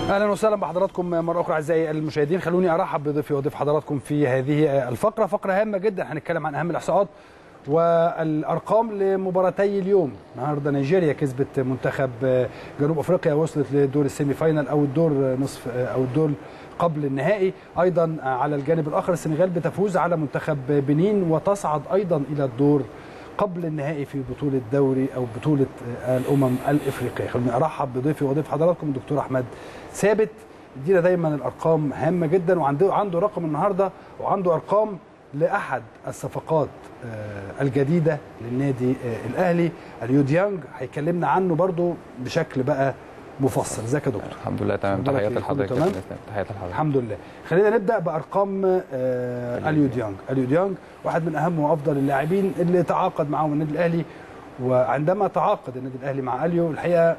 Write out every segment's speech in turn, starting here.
اهلا وسهلا بحضراتكم مره اخرى اعزائي المشاهدين. خلوني ارحب بضيفي وضيف حضراتكم في هذه الفقره، فقره هامه جدا. هنتكلم عن اهم الاحصاءات والارقام لمباراتي اليوم. النهارده نيجيريا كسبت منتخب جنوب افريقيا، وصلت لدور السيمي فاينال او الدور نصف او الدور قبل النهائي. ايضا على الجانب الاخر السنغال بتفوز على منتخب بنين وتصعد ايضا الى الدور قبل النهائي في بطوله دوري او بطوله الامم الافريقيه. خلوني ارحب بضيفي وضيف حضراتكم الدكتور احمد ثابت. يدينا دايما الارقام هامه جدا، وعنده رقم النهارده وعنده ارقام لاحد الصفقات الجديده للنادي الاهلي، اليو ديانج. هيكلمنا عنه برضو بشكل بقى مفصل. ازيك يا دكتور؟ الحمد لله تمام. تحياتي لحضرتك. تحياتي لحضرتك. الحمد لله. خلينا نبدا بارقام اليو ديانج. اليو ديانج واحد من اهم وافضل اللاعبين اللي تعاقد معهم النادي الاهلي، وعندما تعاقد النادي الاهلي مع اليو الحقيقه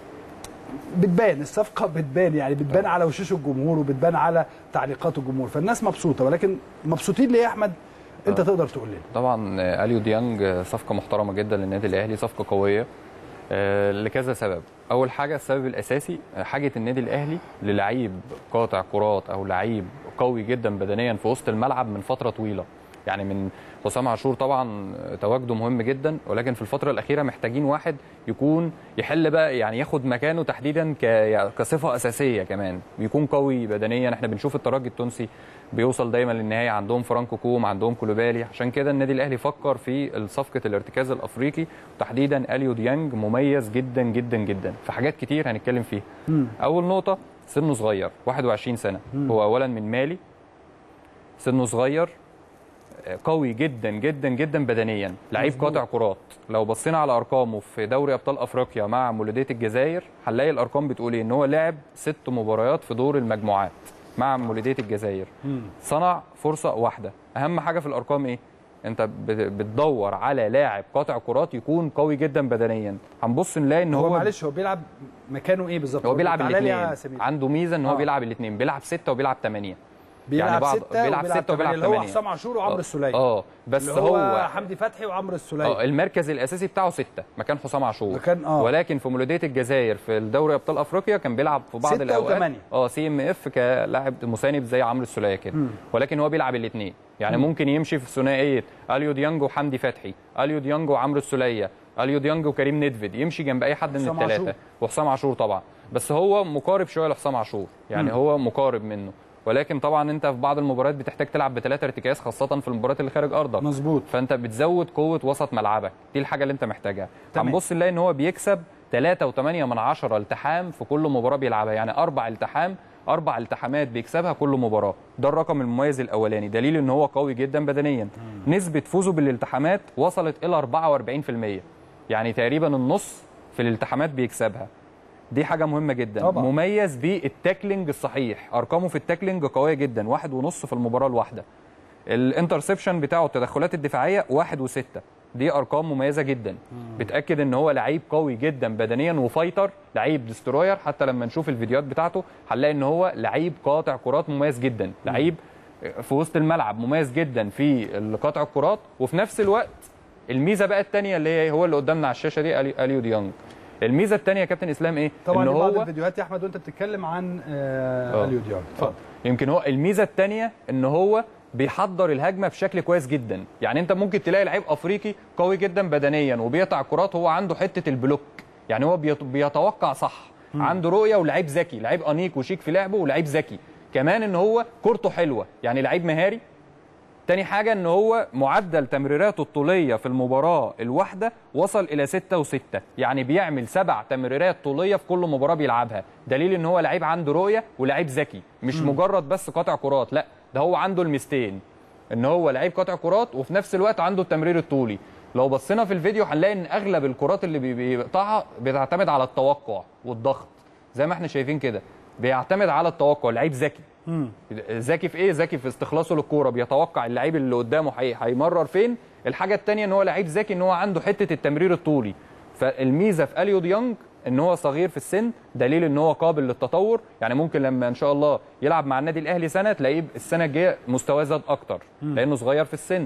بتبان الصفقه، بتبان على وشوش الجمهور وبتبان على تعليقات الجمهور، فالناس مبسوطه. ولكن مبسوطين ليه يا احمد؟ انت تقدر تقول لنا. طبعا اليو ديانج صفقه محترمه جدا للنادي الاهلي، صفقه قويه لكذا سبب. اول حاجه السبب الاساسي حاجه النادي الاهلي للعيب قاطع كرات او لعيب قوي جدا بدنيا في وسط الملعب من فتره طويله. يعني من حسام عاشور طبعا تواجده مهم جدا، ولكن في الفتره الاخيره محتاجين واحد يكون يحل بقى، يعني ياخد مكانه تحديدا كصفه اساسيه، كمان بيكون قوي بدنيا. احنا بنشوف الترجي التونسي بيوصل دايما للنهايه، عندهم فرانكو كوم، عندهم كولوبالي. عشان كده النادي الاهلي فكر في صفقه الارتكاز الافريقي، وتحديدا اليو ديانج مميز جدا جدا جدا في حاجات كتير هنتكلم فيها. اول نقطه سنه صغير، 21 سنه. هو اولا من مالي، سنه صغير، قوي جدا جدا جدا بدنيا، لعيب قاطع كرات. لو بصينا على ارقامه في دوري ابطال افريقيا مع مولودية الجزائر هنلاقي الارقام بتقول ايه، ان هو لعب 6 مباريات في دور المجموعات مع مولودية الجزائر، صنع فرصه واحده. اهم حاجه في الارقام ايه؟ انت بتدور على لاعب قاطع كرات يكون قوي جدا بدنيا. هنبص نلاقي ان هو معلش هو بيلعب مكانه ايه بالظبط؟ هو بيلعب الاثنين، عنده ميزه ان هو بيلعب الاثنين، بيلعب 6 وبيلعب 8. بيلعب يعني 6 وبيلعب 8 اللي هو حسام عاشور وعمرو السولية. بس اللي هو حمدي فتحي وعمرو السولية. المركز الاساسي بتاعه 6 مكان حسام عاشور. ولكن في مولودية الجزائر في الدوري ابطال افريقيا كان بيلعب في بعض الاوقات سي ام اف كلاعب مساند زي عمرو السولية كده. ولكن هو بيلعب الاثنين، يعني ممكن يمشي في ثنائيه اليو ديانج وحمدي فتحي، اليو ديانج وعمرو السولية، اليو ديانج وكريم ندفد، يمشي جنب اي حد من الثلاثه، وحسام عاشور طبعا. بس هو مقارب شويه لحسام عاشور، يعني هو مقارب منه. ولكن طبعا انت في بعض المباريات بتحتاج تلعب ب3 ارتكاز، خاصه في المباريات اللي خارج ارضك. مظبوط. فانت بتزود قوه وسط ملعبك، دي الحاجه اللي انت محتاجها. هنبص نلاقي ان هو بيكسب 3.8 التحام في كل مباراه بيلعبها، يعني 4 التحامات بيكسبها كل مباراه. ده الرقم المميز الاولاني، دليل ان هو قوي جدا بدنيا. نسبه فوزه بالالتحامات وصلت الى 44%، يعني تقريبا النص في الالتحامات بيكسبها. دي حاجه مهمه جدا طبعا. مميز بالتاكلينج الصحيح، ارقامه في التاكلينج قويه جدا، 1.5 في المباراه الواحده. الانترسبشن بتاعه التدخلات الدفاعيه 1 و6، دي ارقام مميزه جدا. بتاكد ان هو لعيب قوي جدا بدنيا وفايتر، لعيب ديستروير. حتى لما نشوف الفيديوهات بتاعته هنلاقي ان هو لعيب قاطع كرات مميز جدا، لعيب في وسط الملعب مميز جدا في قطع الكرات. وفي نفس الوقت الميزه بقى الثانيه اللي هو اللي قدامنا على الشاشه دي اليو ديانج. الميزه الثانيه يا كابتن اسلام ايه؟ طبعا إن بعض الفيديوهات يا احمد وانت بتتكلم عن اليو ديانج. اتفضل. يمكن هو الميزه الثانيه ان هو بيحضر الهجمه بشكل كويس جدا. يعني انت ممكن تلاقي لعيب افريقي قوي جدا بدنيا وبيقطع كرات، هو عنده حته البلوك، يعني هو بيتوقع صح، عنده رؤيه، ولعيب ذكي، لعيب انيق وشيك في لعبه، ولعيب ذكي كمان ان هو كورته حلوه، يعني لعيب مهاري. تاني حاجة ان هو معدل تمريراته الطولية في المباراة الواحدة وصل الى 6 و6، يعني بيعمل 7 تمريرات طولية في كل مباراة بيلعبها. دليل ان هو لعيب عنده رؤية ولعيب ذكي، مش مجرد بس قاطع كرات، لا ده هو عنده الميزتين، ان هو لعيب قاطع كرات وفي نفس الوقت عنده التمرير الطولي. لو بصينا في الفيديو هنلاقي ان اغلب الكرات اللي بيقطعها بتعتمد على التوقع والضغط، زي ما احنا شايفين كده، بيعتمد على التوقع. لعيب ذكي. ذكي في ايه؟ ذكي في استخلاصه للكوره، بيتوقع اللعيب اللي قدامه هيمرر فين. الحاجه الثانيه ان هو لعيب ذكي، ان هو عنده حته التمرير الطولي. فالميزه في اليو ديانج ان هو صغير في السن، دليل ان هو قابل للتطور. يعني ممكن لما ان شاء الله يلعب مع النادي الاهلي سنه، تلاقيه السنه الجايه مستواه زاد اكتر لانه صغير في السن.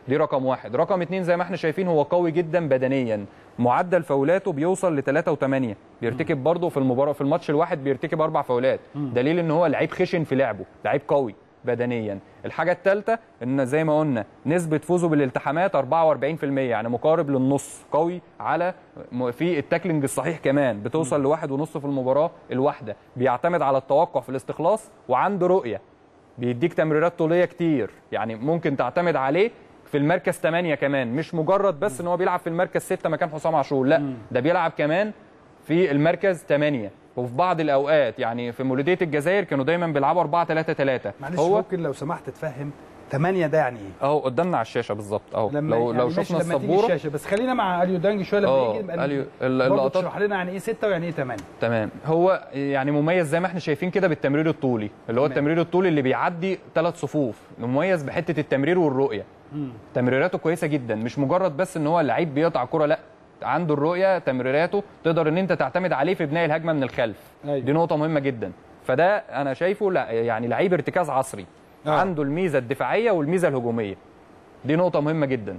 دي رقم واحد. رقم اتنين زي ما احنا شايفين هو قوي جدا بدنيا، معدل فاولاته بيوصل ل 3 و8، بيرتكب برضه في المباراه في الماتش الواحد بيرتكب 4 فاولات، دليل ان هو لعيب خشن في لعبه، لعيب قوي بدنيا. الحاجه الثالثه ان زي ما قلنا نسبه فوزه بالالتحامات 44%، يعني مقارب للنص، قوي على في التاكلينج الصحيح كمان، بتوصل ل1.5 في المباراه الواحده، بيعتمد على التوقع في الاستخلاص، وعنده رؤيه، بيديك تمريرات طوليه كتير، يعني ممكن تعتمد عليه في المركز 8 كمان، مش مجرد بس ان هو بيلعب في المركز 6 مكان حسام عاشور، لا ده بيلعب كمان في المركز 8. وفي بعض الاوقات يعني في مولوديه الجزائر كانوا دايما بيلعبوا 4-3-3. معلش ممكن لو سمحت تفهم 8 ده يعني ايه؟ اهو قدامنا على الشاشه بالظبط اهو، لو يعني شفنا لما تيجي السبوره. الشاشه بس خلينا مع اليو دانج شويه لما يجي اللقطات تشرح لنا يعني ايه 6 ويعني ايه 8. تمام. هو يعني مميز زي ما احنا شايفين كده بالتمرير الطولي، اللي هو التمرير الطولي اللي بيعدي 3 صفوف، مميز بحته التمرير والرؤيه. تمريراته كويسه جدا، مش مجرد بس ان هو لعيب بيقطع كره، لا عنده الرؤيه، تمريراته تقدر ان انت تعتمد عليه في بناء الهجمه من الخلف. دي نقطه مهمه جدا. فده انا شايفه لا يعني لعيب ارتكاز عصري، عنده الميزه الدفاعيه والميزه الهجوميه، دي نقطه مهمه جدا.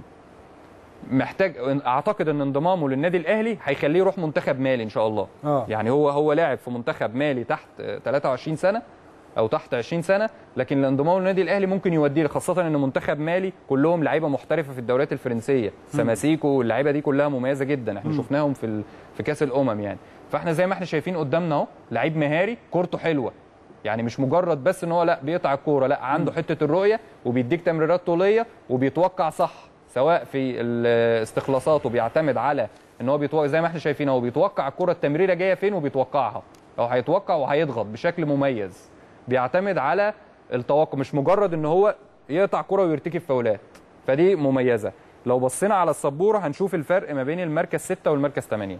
محتاج اعتقد ان انضمامه للنادي الاهلي هيخليه يروح منتخب مالي ان شاء الله. يعني هو لاعب في منتخب مالي تحت 23 سنه او تحت 20 سنه، لكن الانضمام للنادي الاهلي ممكن يوديه، خاصه ان منتخب مالي كلهم لعيبه محترفه في الدوريات الفرنسيه، سماسيكو، اللعيبه دي كلها مميزه جدا، احنا شفناهم في كاس الامم يعني. فاحنا زي ما احنا شايفين قدامنا اهو لعيب مهاري، كورته حلوه، يعني مش مجرد بس ان هو لا بيقطع الكوره، لا عنده حته الرؤيه، وبيديك تمريرات طوليه، وبيتوقع صح سواء في الاستخلاصات، وبيعتمد على ان هو بيتوقع زي ما احنا شايفين، هو بيتوقع الكوره التمريره جايه فين وبيتوقعها، او هيتوقع وهيضغط بشكل مميز، بيعتمد على التوقع، مش مجرد ان هو يقطع كرة ويرتكب فاولات. فدي مميزه. لو بصينا على السبوره هنشوف الفرق ما بين المركز 6 والمركز 8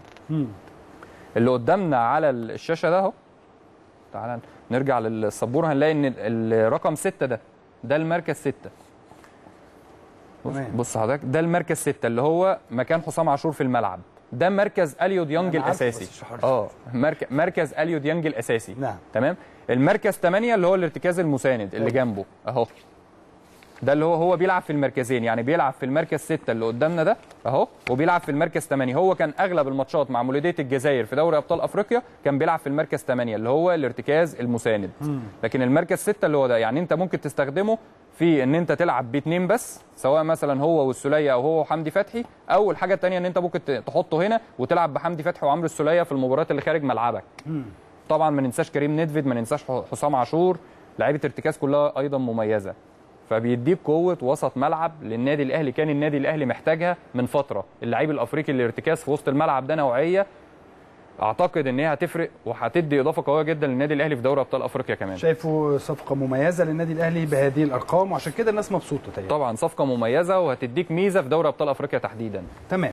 اللي قدامنا على الشاشه ده اهو. تعال نرجع للسبوره، هنلاقي ان الرقم 6 ده المركز 6. بص حضرتك، ده المركز 6 اللي هو مكان حسام عاشور في الملعب، ده مركز اليو ديانج الاساسي. مركز اليو ديانج الاساسي. نعم. تمام. المركز 8 اللي هو الارتكاز المساند اللي جنبه اهو، ده اللي هو بيلعب في المركزين، يعني بيلعب في المركز 6 اللي قدامنا ده اهو، وبيلعب في المركز 8. هو كان اغلب الماتشات مع مولوديه الجزائر في دوري ابطال افريقيا كان بيلعب في المركز 8 اللي هو الارتكاز المساند. لكن المركز 6 اللي هو ده يعني انت ممكن تستخدمه في ان انت تلعب باثنين بس، سواء مثلا هو والسوليه او هو وحمدي فتحي، او الحاجه الثانيه ان انت ممكن تحطه هنا وتلعب بحمدي فتحي وعمرو السوليه في المباريات اللي خارج ملعبك. طبعا ما ننساش كريم نيدفيد، ما ننساش حسام عاشور، لعيبه ارتكاز كلها ايضا مميزه. فبيديك قوه وسط ملعب للنادي الاهلي، كان النادي الاهلي محتاجها من فتره، اللعيب الافريقي اللي ارتكاز في وسط الملعب ده نوعيه اعتقد ان هي هتفرق وهتدي اضافه قويه جدا للنادي الاهلي في دوري ابطال افريقيا كمان. شايفه صفقه مميزه للنادي الاهلي بهذه الارقام، وعشان كده الناس مبسوطه. طبعا صفقه مميزه وهتديك ميزه في دوري ابطال افريقيا تحديدا. تمام.